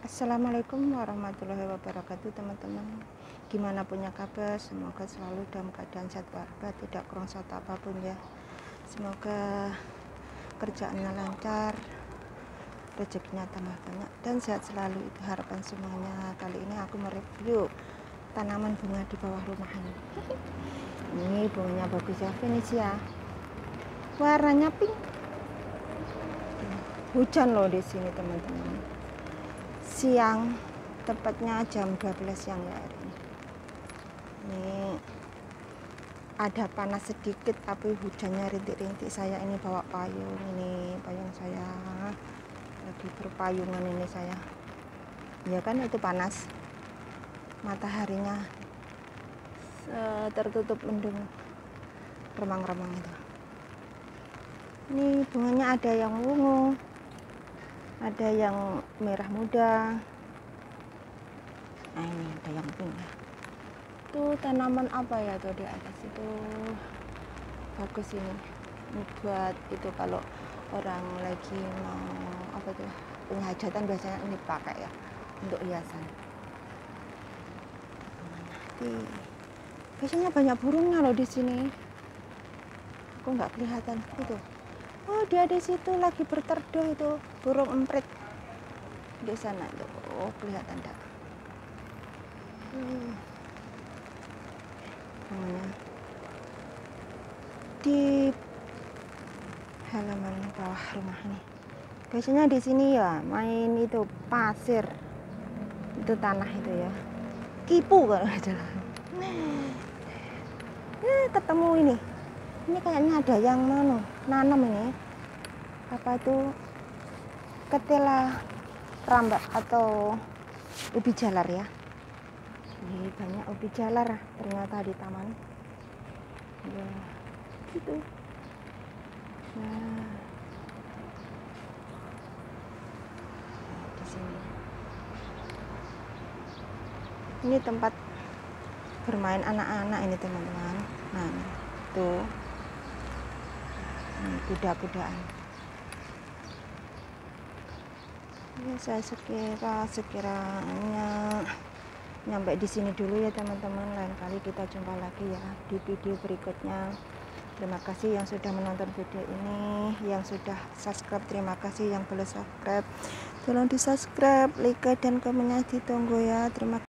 Assalamualaikum warahmatullahi wabarakatuh, teman-teman. Gimana punya kabar? Semoga selalu dalam keadaan sehat walafiat, tidak kurang satu apapun ya. Semoga kerjaannya lancar, rezekinya tambah banyak dan sehat selalu, itu harapan semuanya. Kali ini aku mereview tanaman bunga di bawah rumah ini. Ini bunganya bagus ya, Venesia. Warnanya pink. Hujan loh di sini, teman-teman. Siang, tepatnya jam 12 siang ya hari ini. Ini ada panas sedikit tapi hujannya rintik-rintik. Saya ini bawa payung, ini payung saya lagi berpayungan ini saya. Ya kan itu panas. Mataharinya tertutup mendung remang-remang itu. Ini bunganya ada yang ungu, ada yang merah muda. Nah ini ada yang pink ya. Itu tanaman apa ya tuh di atas itu, bagus ini buat itu kalau orang lagi mau apa tuh punya hajatan, biasanya ini pakai ya untuk hiasan. Biasanya banyak burungnya loh di sini. Aku nggak kelihatan itu. Oh, dia di situ lagi berteduh itu, burung emprit di sana itu. Oh, kelihatan enggak? Di halaman bawah rumah nih. Biasanya di sini ya main itu pasir, itu tanah itu ya, kipu kalau nggak salah. Ketemu ini kayaknya ada yang nanam ini apa itu, ketela rambak atau ubi jalar ya. Ini banyak ubi jalar ternyata di taman ya gitu. Nah, di sini ini tempat bermain anak-anak ini, teman-teman. Nah, tuh kuda-kudaan. Ya, saya sekiranya nyampe di sini dulu ya, teman-teman. Lain kali kita jumpa lagi ya di video berikutnya. Terima kasih yang sudah menonton video ini, yang sudah subscribe terima kasih, yang belum subscribe tolong di subscribe, like dan komennya ditunggu ya. Terima kasih.